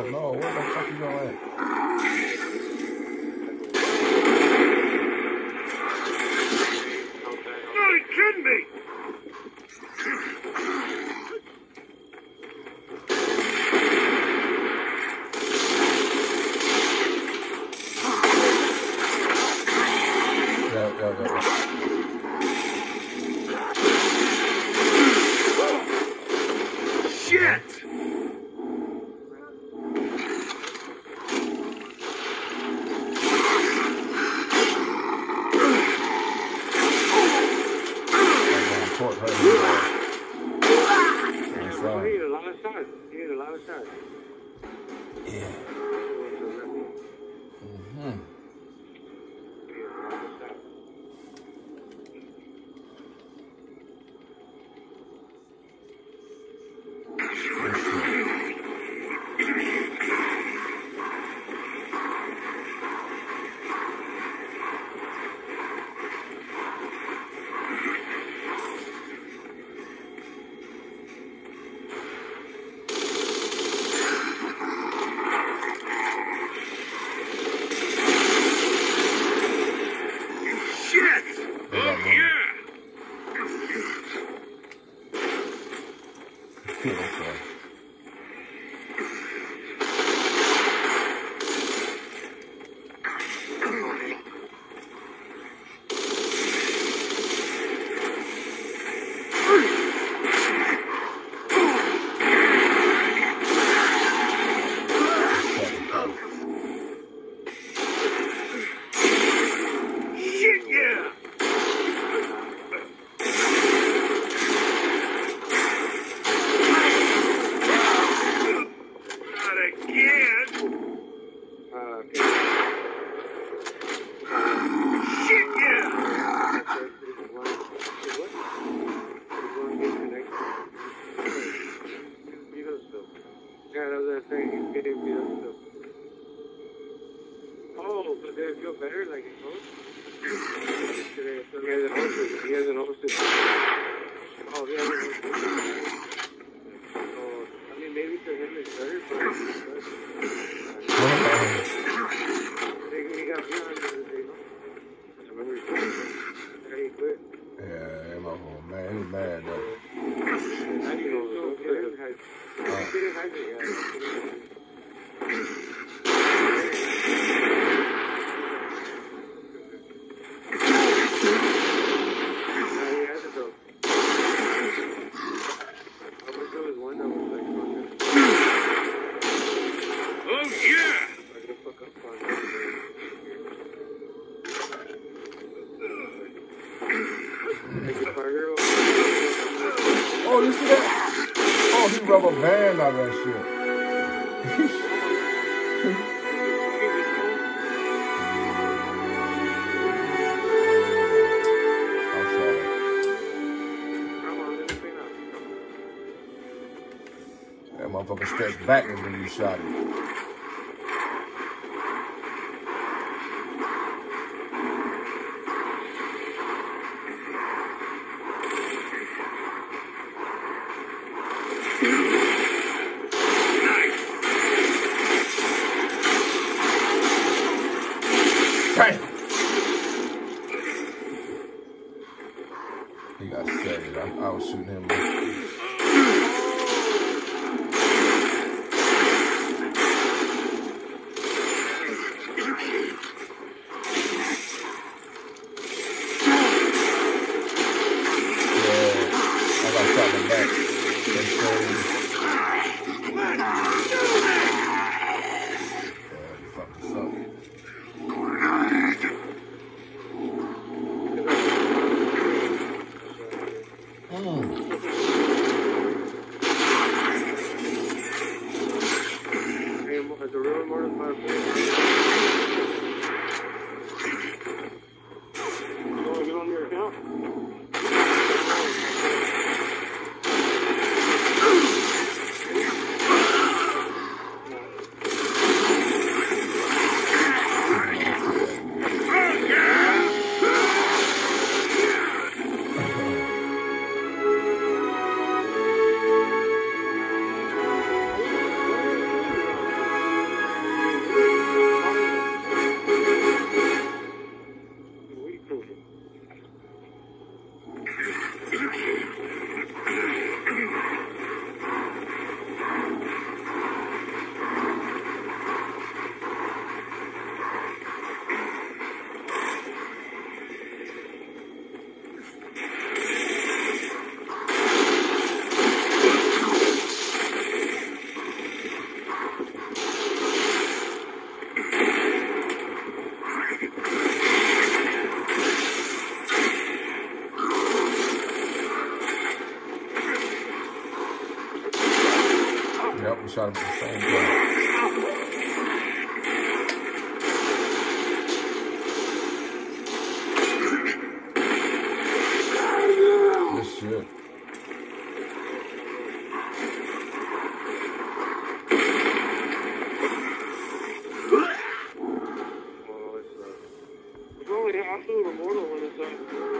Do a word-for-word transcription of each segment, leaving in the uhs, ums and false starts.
don't know. Where the fuck you going at? Are you kidding me? Yeah, yeah, yeah. Shit! Port right here. That's Oh, right. he had a lot of shots. He had a lot of shots. Yeah. Mm-hmm. Oh, but did it feel better like it goes? He hasn't hosted. He hasn't hosted. Oh, he hasn't hosted. Oh, I mean, maybe to him it's better, but he, he got beat on the other day, no? I remember he quit. He quit. Yeah, my whole man, he's mad though. I didn't know. He didn't have it. He didn't have it, yeah. Oh, you see that? Oh, he rubber band out of that shit. I'm sorry. That motherfucker stretched backwards when you shot it. Bam! He got saved. I, I was shooting him. Yeah, I got shot in the back. They saved me. Yeah, you fucked us up. As a real Mortal Kombat player. Oh, you on your account? Yep, we shot him at the same time. Good shit. I flew the mortal when it's up.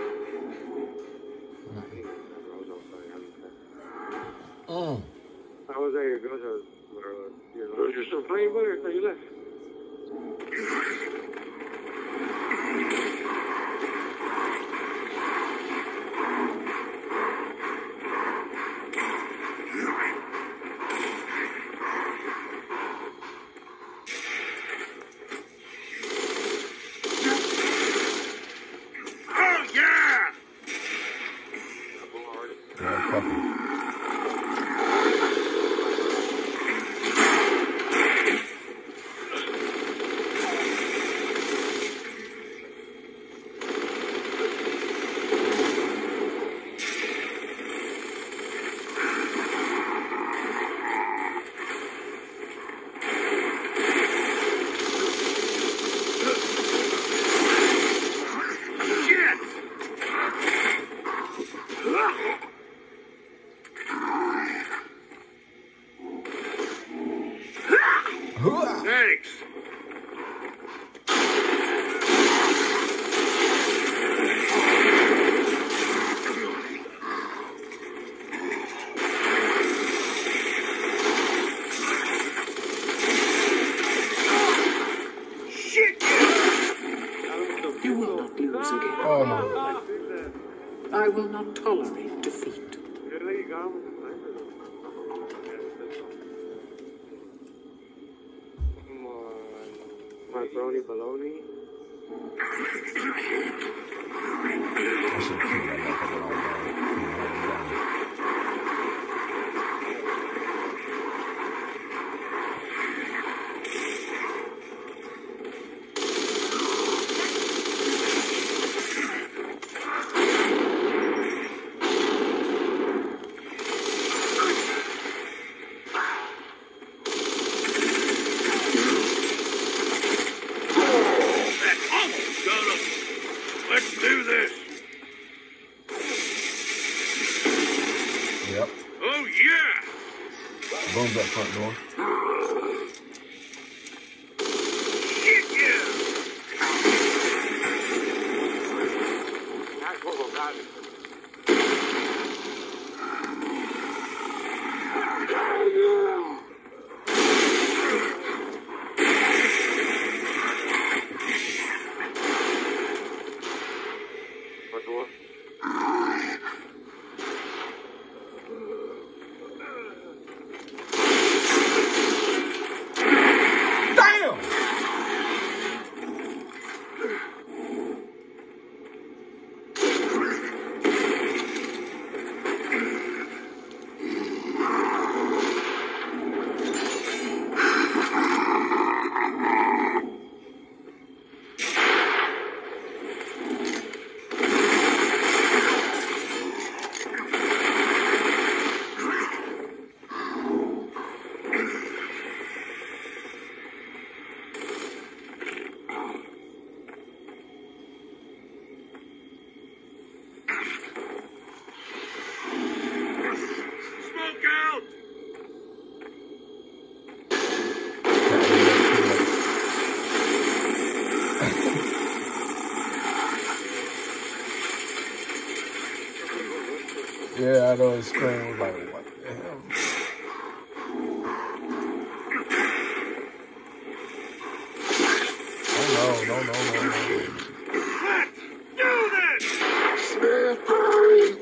Mm. I was there, your girls are, you're still playing, buddy, or you left? Thanks. Shit! You will not lose again. Oh my. I will not tolerate defeat. Macaroni bologna. I should keep that motherfucker all day. Let's do this. Yep. Oh, yeah. Boom that front door. Shit, yeah. That's what we got. Yeah, I know his screen was like, what the hell? Oh no, no, no, no, no. Let's do this! Slippery.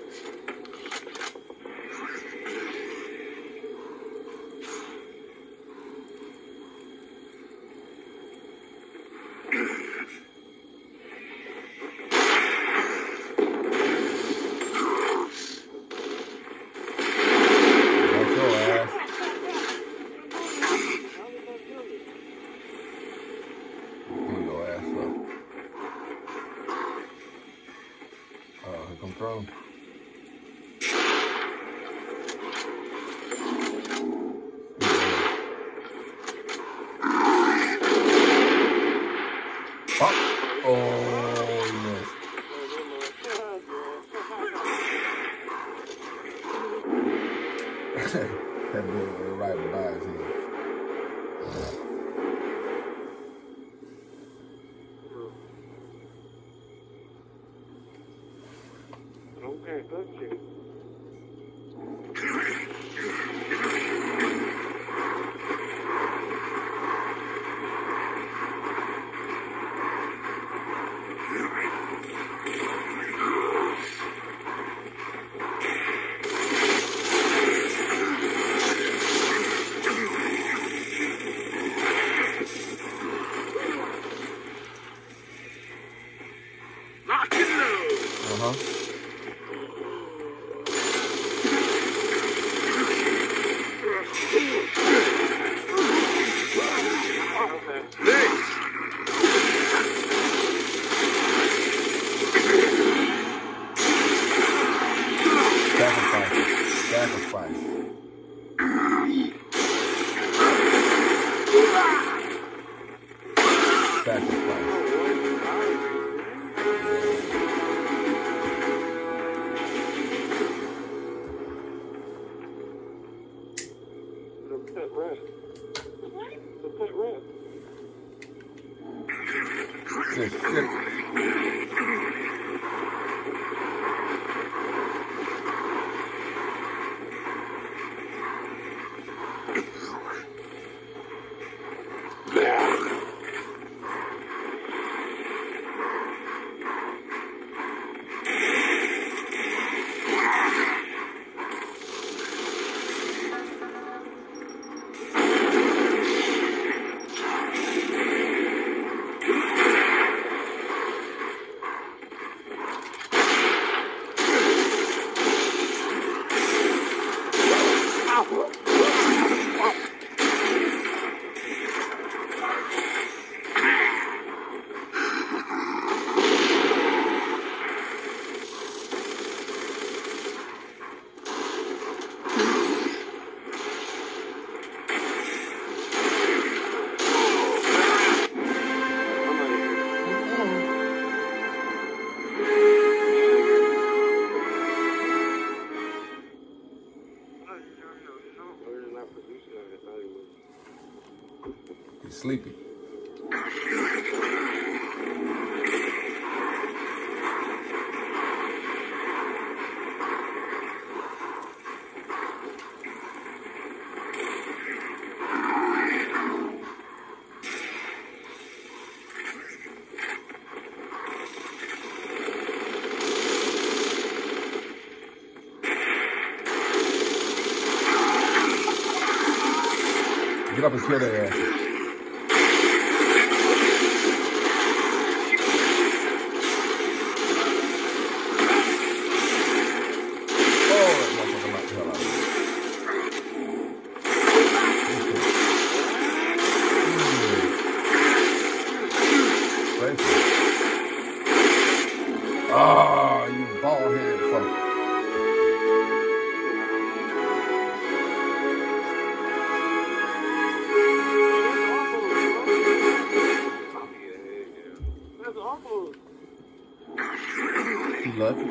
Oh, he missed. That dude went right by his head. Okay, good shit. Lock and load. Uh-huh. Next. Sacrifice. Sacrifice. Sacrifice. The pet rat. The pet rat. Good shit. He's sleepy. Get up and kill their ass. Oh, you bald-headed fuck. That's awful. You lucky.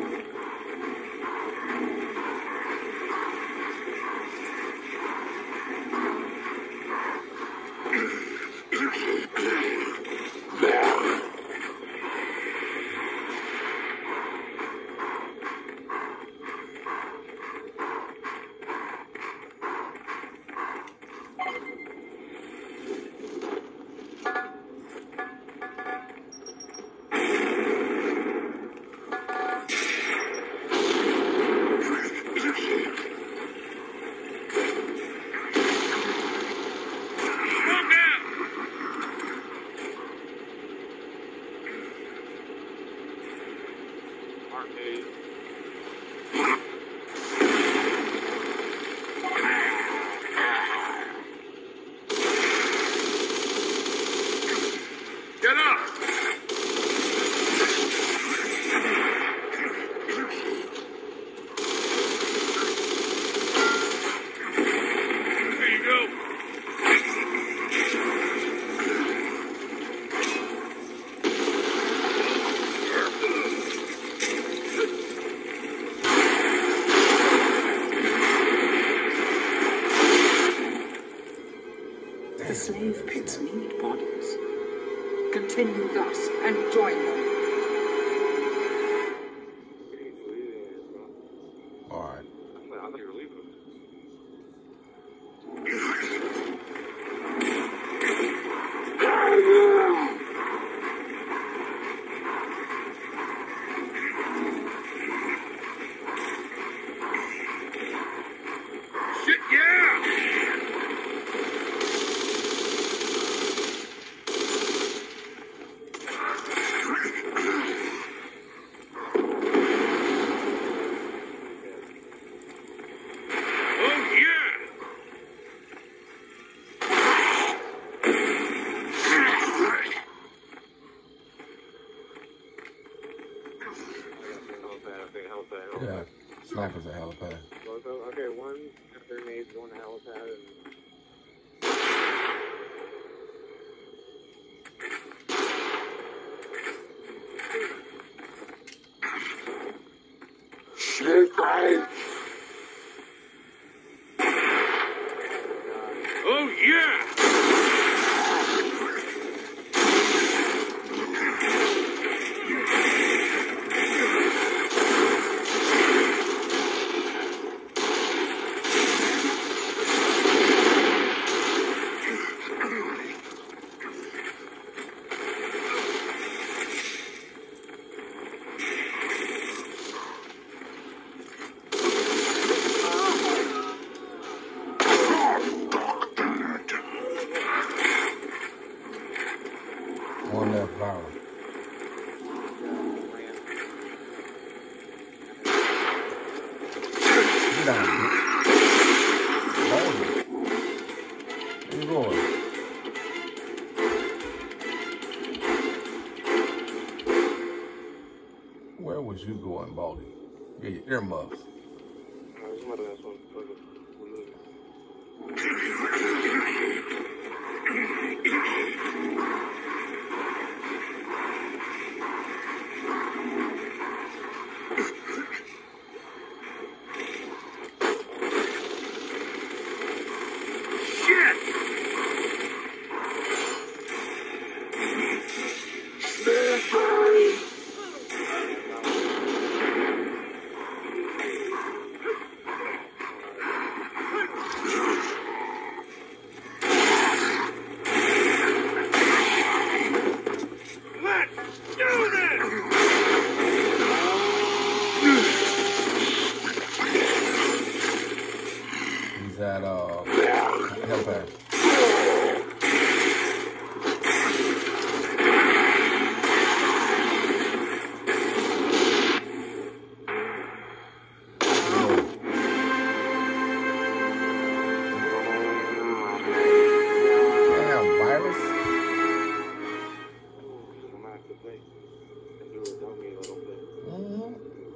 slave pits need bodies. Continue thus and join them. All right. I thought you were leaving us. Shit, yeah! Oh, yeah! Yeah. Sniper's a helipad. Okay, one grenade, one helipad, and Oh, yeah! One left viral. Get down, bitch. Baldy. Where you going? Where was you going, Baldy? Get your earmuffs. there's my last one. Shit! Let's do this! He's at, uh, helipad. Damn, virus. I'm gonna have to play and do it on me a little bit. Mm-hmm.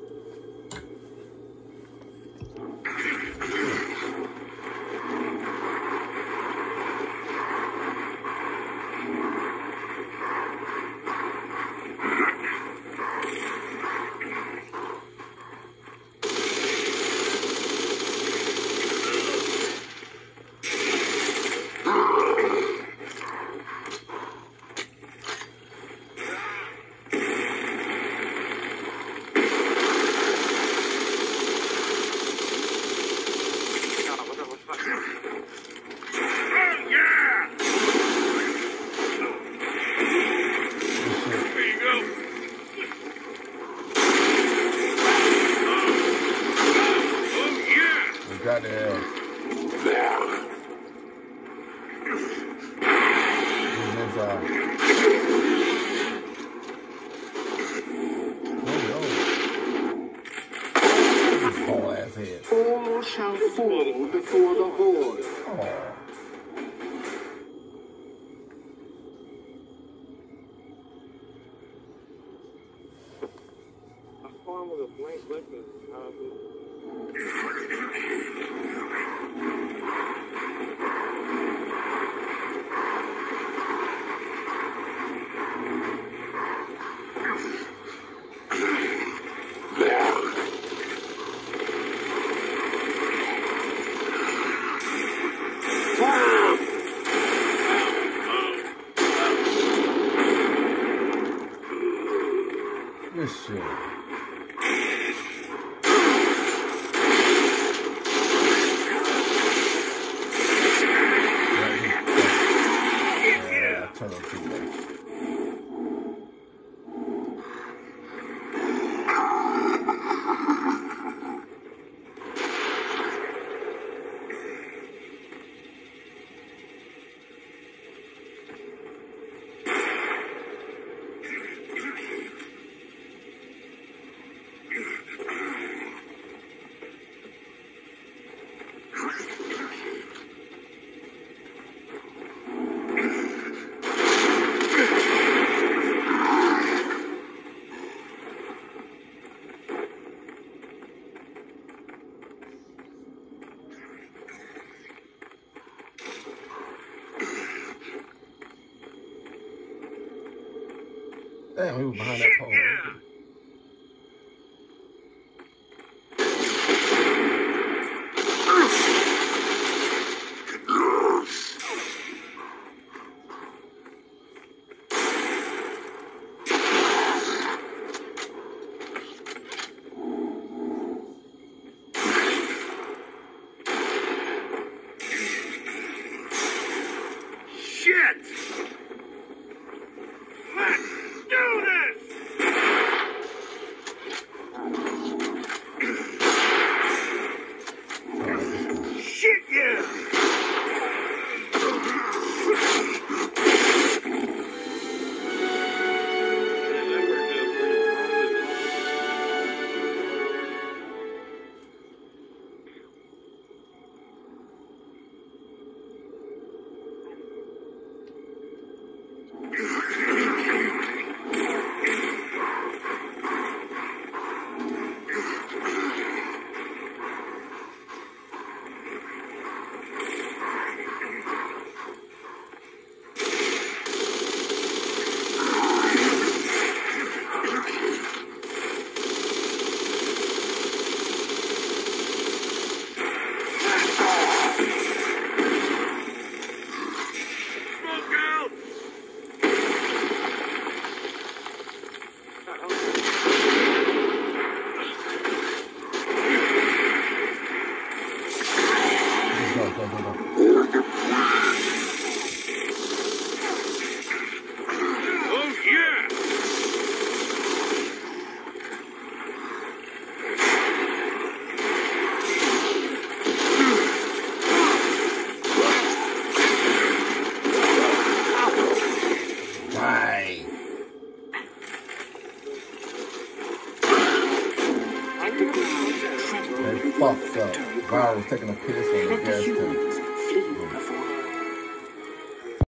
Oh, yeah! There you go. Oh, yeah! We got the ass. He's inside. Oh, no. Whole ass head. All shall fall before the horde. Oh. I spawned with a blank weapon. Uh, Damn, he was behind that Shit, pole. yeah. Shit! Let's do this! Shit, yeah! Smoke out! Go, go, go, go. Oh, yeah! Right. Underground. They fucked up. Val was taking a piss on the gas tank.